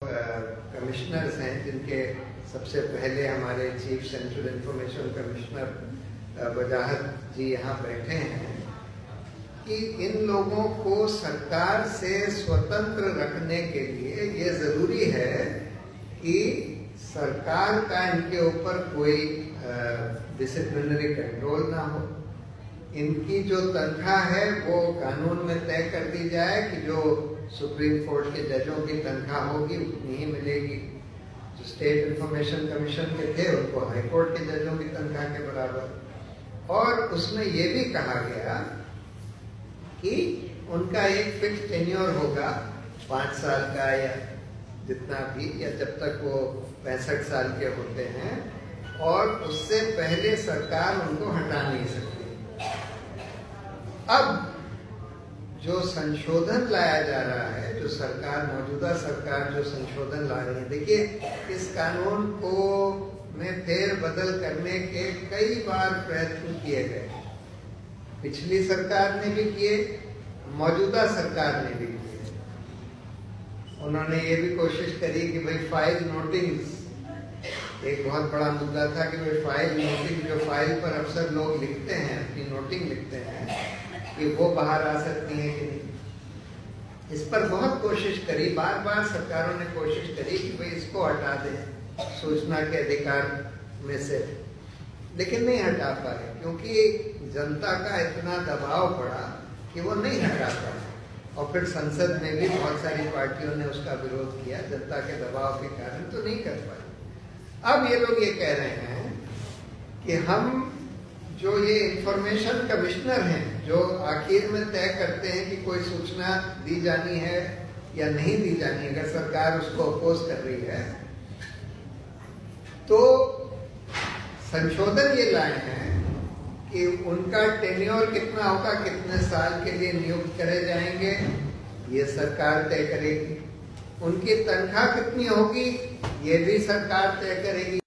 Commissioners हैं जिनके सबसे पहले हमारे चीफ सेंट्रल इंफॉर्मेशन कमिश्नर वजाहत जी यहाँ बैठे हैं कि इन लोगों को सरकार से स्वतंत्र रखने के लिए ये जरूरी है कि सरकार का इनके ऊपर कोई डिसिप्लिनरी कंट्रोल ना हो। इनकी जो तनख्वाह है वो कानून में तय कर दी जाए कि जो सुप्रीम कोर्ट के जजों की तनख्वाह होगी उतनी ही मिलेगी। जो स्टेट इंफॉर्मेशन कमीशन के थे उनको हाई कोर्ट के जजों की तनख्वाह के बराबर। और उसमें ये भी कहा गया कि उनका एक फिक्स टेन्योर होगा 5 साल का या जितना भी, या जब तक वो 65 साल के होते हैं, और उससे पहले सरकार उनको हटा नहीं सकती। अब जो संशोधन लाया जा रहा है, जो सरकार मौजूदा सरकार जो संशोधन ला रही है, देखिए इस कानून को में फेर बदल करने के कई बार प्रयत्न किए गए। पिछली सरकार ने भी किए, मौजूदा सरकार ने भी किए। उन्होंने ये भी कोशिश करी कि भाई फाइल नोटिंग्स, एक बहुत बड़ा मुद्दा था कि भाई फाइल नोटिंग, जो फाइल पर अक्सर लोग लिखते हैं, अपनी नोटिंग लिखते हैं, कि वो बाहर आ सकती है कि नहीं। इस पर बहुत कोशिश करी, बार बार सरकारों ने कोशिश करी कि भाई इसको हटा दें सूचना के अधिकार में से, लेकिन नहीं हटा पाए क्योंकि जनता का इतना दबाव पड़ा कि वो नहीं हटा पाए। और फिर संसद में भी बहुत सारी पार्टियों ने उसका विरोध किया, जनता के दबाव के कारण तो नहीं कर पाए। अब ये लोग ये कह रहे हैं कि हम जो ये इंफॉर्मेशन कमिश्नर हैं, जो आखिर में तय करते हैं कि कोई सूचना दी जानी है या नहीं दी जानी है, अगर सरकार उसको अपोज कर रही है, तो संशोधन ये लाए हैं कि उनका टेन्योर कितना होगा, कितने साल के लिए नियुक्त करे जाएंगे, ये सरकार तय करेगी। उनकी तनख्वाह कितनी होगी, ये भी सरकार तय करेगी।